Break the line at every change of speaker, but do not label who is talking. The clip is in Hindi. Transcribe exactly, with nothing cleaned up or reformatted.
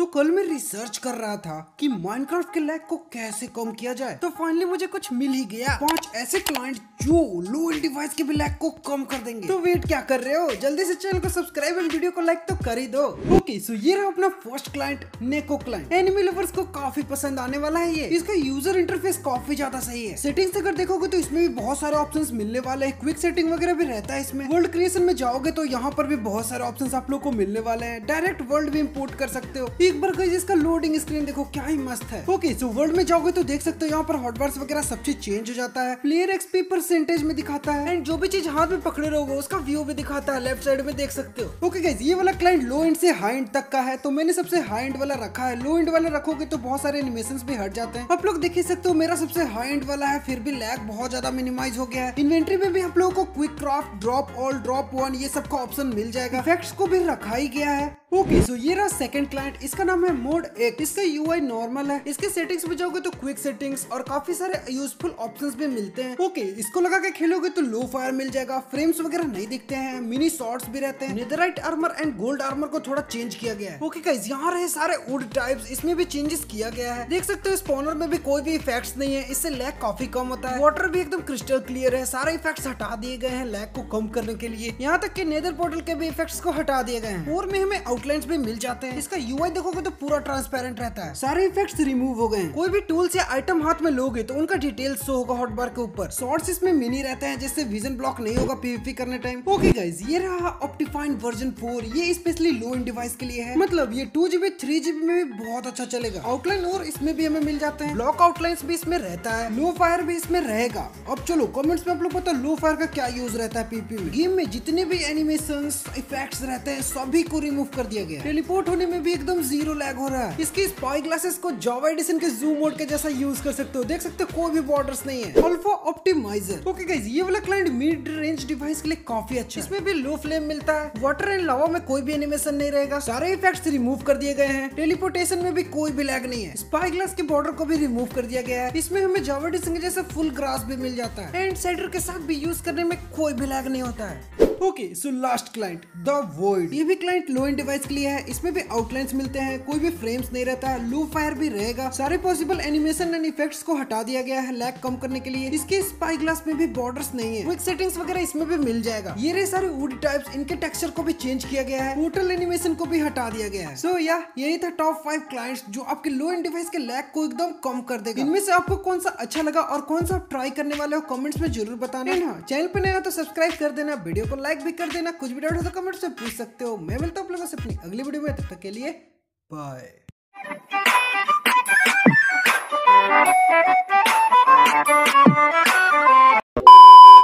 कल मैं रिसर्च कर रहा था कि माइनक्राफ्ट के लैग को कैसे कम किया जाए, तो फाइनली मुझे कुछ मिल ही गया। पांच ऐसे क्लाइंट जो लो एंड डिवाइस के भी लैग को कम कर देंगे। तो वेट क्या कर रहे हो, जल्दी से चैनल को सब्सक्राइब एंड वीडियो को लाइक तो कर ही दो। ओके सो ये रहा अपना first client, Neko client. Enemy lovers को काफी पसंद आने वाला है ये। इसका यूजर इंटरफेस काफी ज्यादा सही है। सेटिंग्स अगर देखोगे तो इसमें भी बहुत सारे ऑप्शंस मिलने वाले हैं। क्विक सेटिंग वगैरह भी रहता है इसमें। वर्ल्ड क्रिएशन में जाओगे तो यहाँ पर भी बहुत सारे ऑप्शंस आप लोग को मिलने वाले हैं। डायरेक्ट वर्ल्ड भी इंपोर्ट कर सकते हो। एक बार गाइस इसका लोडिंग स्क्रीन देखो क्या ही मस्त है। ओके सो वर्ल्ड में जाओगे तो देख सकते हो यहाँ पर हॉटबार्स वगैरह सब चीज चेंज हो जाता है। प्लेयर एक्सपी परसेंटेज में दिखाता है एंड जो भी चीज हाथ में पकड़े रहोगे उसका व्यू भी दिखाता है, लेफ्ट साइड में देख सकते हो। ओके गाइस ये वाला क्लाइंट लो एंड से हाई एंड तक का है, तो मैंने सबसे हाई एंड वाला रखा है। लो एंड वाला रखोगे तो बहुत सारे एनिमेशंस भी हट जाते हैं। आप लोग देख ही सकते हो मेरा सबसे हाई एंड वाला है, फिर भी लैग बहुत ज्यादा मिनिमाइज हो गया है। इन्वेंटरी में भी आप लोगों को quick craft, drop all, drop one ये सब का ऑप्शन मिल जाएगा। इफेक्ट्स को भी रखा ही गया है। ओके सो ये रहा सेकंड क्लाइंट, इसका नाम है मोड एक। इसका यूआई नॉर्मल है। इसके सेटिंग्स में जाओगे तो क्विक सेटिंग्स और काफी सारे यूजफुल ऑप्शंस भी मिलते हैं। ओके इसको लगा के खेलोगे तो लो फायर मिल जाएगा, फ्रेम्स वगैरह नहीं दिखते हैं, मिनी शॉट्स भी रहते हैं। Netherite armour and gold armour को थोड़ा चेंज किया गया है। ओके गाइस यहाँ रहे सारे वुड टाइप्स, इसमें भी चेंजेस किया गया है। देख सकते हो स्पॉनर में भी कोई भी इफेक्ट्स नहीं है, इससे लैग काफी कम होता है। वाटर भी एकदम क्रिस्टल क्लियर है, सारे इफेक्ट्स हटा दिए गए हैं लैग को कम करने के लिए। यहाँ तक कि नेदर पोर्टल के भी इफेक्ट्स को हटा दिए गए हैं। और में हमें आउटलाइंस भी मिल जाते हैं। इसका यूआई देखोगे तो पूरा ट्रांसपेरेंट रहता है, सारे इफेक्ट्स रिमूव हो गए हैं। कोई भी टूल्स या आइटम हाथ में लोगे तो उनका डिटेल्स शो होगा हॉटबार के ऊपर। शॉर्ट्स इसमें मिनी रहते हैं जिससे विजन ब्लॉक नहीं होगा पीवीपी करने टाइम। ओके गाइस ये रहा ऑप्टिफाइन वर्जन फोर, ये स्पेशली लो एंड डिवाइस के लिए है। मतलब ये टू जीबी थ्री जीबी में भी बहुत अच्छा चलेगा। आउटलाइन और इसमें भी हमें मिल जाते हैं। ब्लॉक आउटलाइंस भी इसमें रहता है, लो फायर भी इसमें रहेगा। अब चलो कमेंट्स में आप लोग बताओ लो फायर का क्या यूज रहता है पीपी में। गेम में जितने भी एनिमेशंस इफेक्ट्स रहते हैं सभी को रिमूव कर दिया गया है। टेलीपोर्ट होने में भी एकदम जीरो लैग हो रहा है। इसकी स्पाई ग्लासेस को जावा एडिशन के जूम मोड के जैसा यूज कर सकते हो। देख सकते हो कोई भी बॉर्डर्स नहीं है। Alpha optimiser. ओके गाइस ये वाला क्लाइंट मिड रेंज डिवाइस के लिए काफी अच्छा है। इसमें भी लो फ्लेम मिलता है। वाटर एंड लावा में कोई भी एनिमेशन नहीं रहेगा, सारे इफेक्ट्स रिमूव कर दिए गए हैं। टेलीपोर्टेशन में भी कोई भी लैग नहीं है। स्पाई ग्लास के बॉर्डर को भी रिमूव कर दिया गया है। इसमें हमें जावा एडिशन के जैसा फुल ग्रास भी मिल जाता है एंड शेडर के साथ भी यूज करने में कोई भी लैग नहीं होता है। Okay so last client the void, ये भी क्लाइंट लो एंड डिवाइस के लिए है। इसमें भी आउटलाइंस मिलते हैं, कोई भी फ्रेम्स नहीं रहता है, लो फायर भी रहेगा। सारे पॉसिबल एनिमेशन एंड इफेक्ट्स को हटा दिया गया है लैग कम करने के लिए। इसके स्पाई ग्लास में भी बॉर्डर्स नहीं है। क्विक सेटिंग्स वगैरह इसमें भी मिल जाएगा। ये रहे सारे वुड टाइप्स, इनके टेक्सचर को भी चेंज किया गया है। टोटल एनिमेशन को भी हटा दिया गया है। सो या यही था टॉप फाइव क्लाइंट्स जो आपके लो एंड डिवाइस के लैग को एकदम कम कर देगा। इनमें से आपको कौन सा अच्छा लगा और कौन सा आप ट्राई करने वाले हो कमेंट्स में जरूर बताना। हाँ चैनल पे नया हो तो सब्सक्राइब कर देना, वीडियो को लाइक भी कर देना। कुछ भी डाउट हो तो कमेंट से पूछ सकते हो। मैं मिलता हूँ आप लोगों से अपनी अगली वीडियो में, तब तक के लिए बाय।